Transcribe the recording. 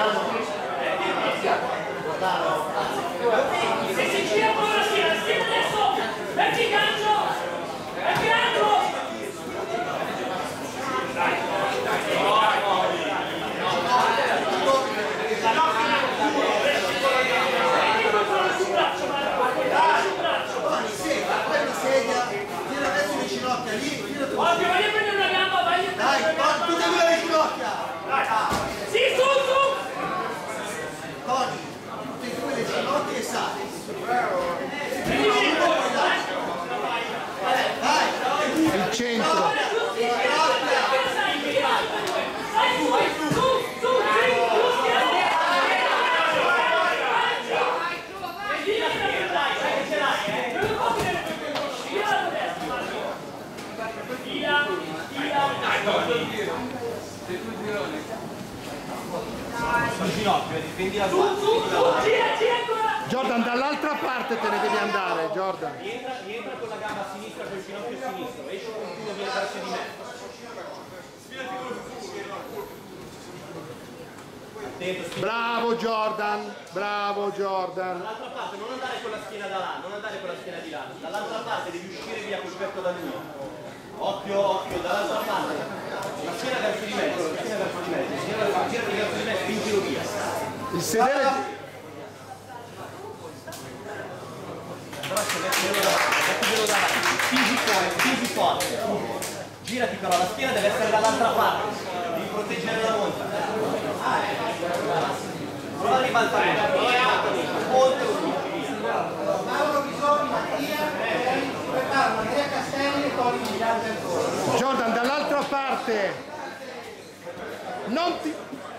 Se si gira con la schiena adesso, metti gancio! Metti gancio! Occhio, vai a prendere una gamba, vai a prendere una gamba! Tutte e due le ginocchia! Sì, su, su! Tony, tutte e due le ginocchia e sali. Vai! Il centro. Sul ginocchio, difendi la tua. Jordan, dall'altra parte te ne devi andare, Jordan. Rientra con la gamba sinistra, col ginocchio sinistro, esci con il culo, vieni verso di me. Attento, Bravo Jordan, bravo Jordan. dall'altra parte, non andare con la schiena da là, non andare con la schiena di là. Dall'altra parte devi uscire via col petto da lui. Occhio, occhio, dall'altra parte. La schiena verso di me, la schiena verso di me, girati verso di me, spingilo via. Il sedere... Però se mettilo davanti, spingi forte. Girati però, la schiena deve essere dall'altra parte, devi proteggere la monta. Prova a ribaltare, oltre lo spingi via. Mauro Bisogni, Mattia, preparo Maria Castelli e Tony Migliante ancora. Jordan, dall'altra parte. Non ti...